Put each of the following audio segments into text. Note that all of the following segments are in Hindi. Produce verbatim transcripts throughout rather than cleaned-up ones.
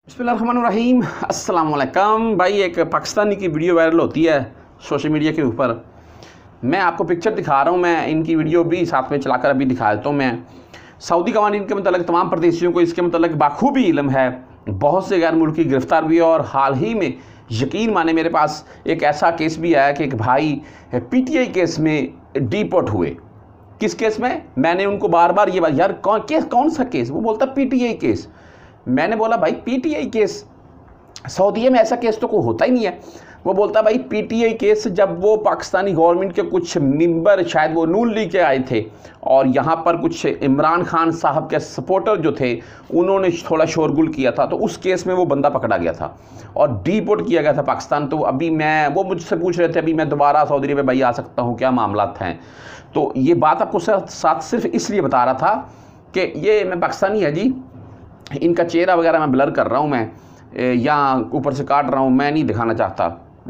बिस्मिल्लाहिर्रहमानिर्रहीम अस्सलाम वालेकुम। भाई एक पाकिस्तानी की वीडियो वायरल होती है सोशल मीडिया के ऊपर। मैं आपको पिक्चर दिखा रहा हूँ, मैं इनकी वीडियो भी साथ में चलाकर अभी दिखा देता हूँ। मैं सऊदी कवानीन के मतलब तमाम परदेशियों को इसके मतलब बाखूबी इल्म है। बहुत से गैर मुल्की गिरफ्तार भी है और हाल ही में यकीन माने मेरे पास एक ऐसा केस भी आया कि एक भाई पी टी आई केस में डिपोर्ट हुए। किस केस में? मैंने उनको बार बार ये बात, यार कौन केस, कौन सा केस? वो बोलता पी टी आई केस। मैंने बोला भाई P T I case, Saudi में ऐसा केस तो कोई होता ही नहीं है। वो बोलता भाई पी टी आई केस, जब वो पाकिस्तानी गवर्नमेंट के कुछ मेंबर, शायद वो नून लीग के आए थे और यहाँ पर कुछ इमरान खान साहब के सपोर्टर जो थे उन्होंने थोड़ा शोरगुल किया था, तो उस केस में वो बंदा पकड़ा गया था और डिपोर्ट किया गया था पाकिस्तान। तो अभी मैं, वो मुझसे पूछ रहे थे अभी मैं दोबारा सऊदी अरब में भाई आ सकता हूँ, क्या मामला हैं? तो ये बात आपको साथ सिर्फ इसलिए बता रहा था कि ये मैं पाकिस्तानी है जी, इनका चेहरा वगैरह मैं ब्लर कर रहा हूँ, मैं या ऊपर से काट रहा हूँ, मैं नहीं दिखाना चाहता।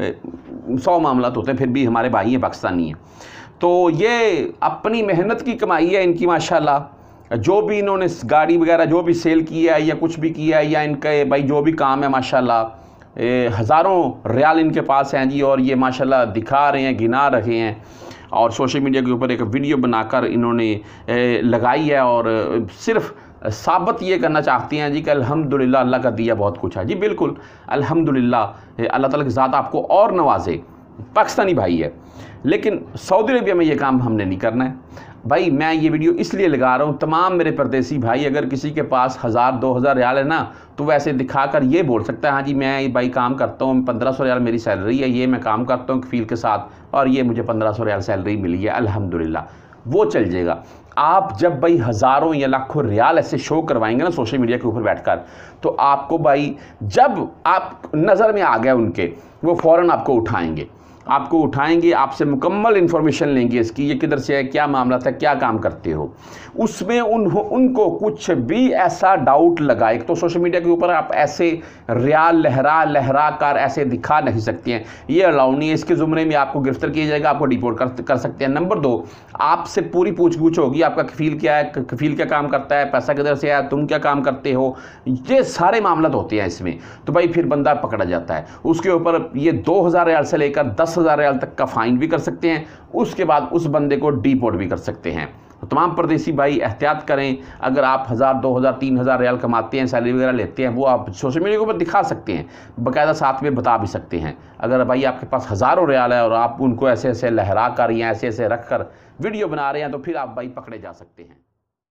सौ मामला तो होते हैं, फिर भी हमारे भाई हैं, पाकिस्तानी हैं। तो ये अपनी मेहनत की कमाई है इनकी माशाल्लाह। जो भी इन्होंने गाड़ी वगैरह जो भी सेल किया है या कुछ भी किया है या इनका भाई जो भी काम है माशाल्लाह, हज़ारों रियाल इनके पास हैं जी। और ये माशाल्लाह दिखा रहे हैं, गिना रहे हैं और सोशल मीडिया के ऊपर एक वीडियो बनाकर इन्होंने लगाई है और सिर्फ साबित ये करना चाहती हैं जी कि अल्हम्दुलिल्लाह अल्लाह का दिया बहुत कुछ है जी। बिल्कुल अल्हम्दुलिल्लाह, अल्लाह ताला की ज़ात आपको और नवाजे। पाकिस्तानी भाई है, लेकिन सऊदी अरबिया में ये काम हमने नहीं करना है भाई। मैं ये वीडियो इसलिए लगा रहा हूँ, तमाम मेरे परदेसी भाई, अगर किसी के पास हज़ार दो हज़ार रियाल है ना, तो वैसे दिखाकर ये बोल सकता है हाँ जी मैं भाई काम करता हूँ, पंद्रह सौ रियाल मेरी सैलरी है, ये मैं काम करता हूँ कफील के साथ और ये मुझे पंद्रह सौ रियाल सैलरी मिली है अल्हम्दुलिल्लाह, वो चल जाएगा। आप जब भाई हज़ारों या लाखों रियाल ऐसे शो करवाएंगे ना सोशल मीडिया के ऊपर बैठकर, तो आपको भाई जब आप नज़र में आ गए उनके, वो फ़ौरन आपको उठाएंगे, आपको उठाएंगे, आपसे मुकम्मल इन्फॉर्मेशन लेंगे इसकी, ये किधर से है, क्या मामला था, क्या काम करते हो। उसमें उन उनको कुछ भी ऐसा डाउट लगा, एक तो सोशल मीडिया के ऊपर आप ऐसे रियाल लहरा लहरा कर ऐसे दिखा नहीं सकते हैं, ये अलाउ नहीं है। इसके ज़ुमरे में आपको गिरफ्तार किया जाएगा, आपको डिपोर्ट कर, कर सकते हैं। नंबर दो, आपसे पूरी पूछगूछ होगी, आपका कफील क्या है, कफील क्या काम करता है, पैसा किधर से आया, तुम क्या काम करते हो, ये सारे मामला होते हैं इसमें। तो भाई फिर बंदा पकड़ा जाता है, उसके ऊपर ये दो हज़ार रियाल से लेकर दस हज़ार रियाल तक का फाइन भी कर सकते हैं, उसके बाद उस बंदे को डिपोर्ट भी कर सकते हैं। तो तमाम परदेसी भाई एहतियात करें। अगर आप हज़ार दो हज़ार तीन हज़ार रियाल कमाते हैं, सैलरी वगैरह लेते हैं, वो आप सोशल मीडिया के ऊपर दिखा सकते हैं, बाकायदा साथ में बता भी सकते हैं। अगर भाई आपके पास हज़ारों रियाल है और आप उनको ऐसे ऐसे लहरा कर या ऐसे ऐसे रख कर वीडियो बना रहे हैं, तो फिर आप भाई पकड़े जा सकते हैं।